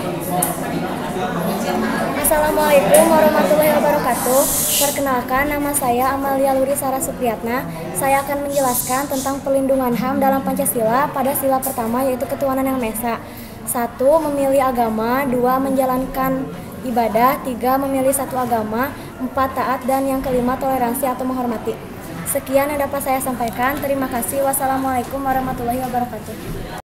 Assalamualaikum warahmatullahi wabarakatuh. Perkenalkan, nama saya Amalia Luri Sara Supriyatna. Saya akan menjelaskan tentang pelindungan HAM dalam Pancasila pada sila pertama, yaitu ketuhanan yang Maha Esa. 1. Memilih agama. 2. Menjalankan ibadah. 3. Memilih satu agama. 4. Taat. Dan yang kelima, toleransi atau menghormati. Sekian yang dapat saya sampaikan. Terima kasih. Wassalamualaikum warahmatullahi wabarakatuh.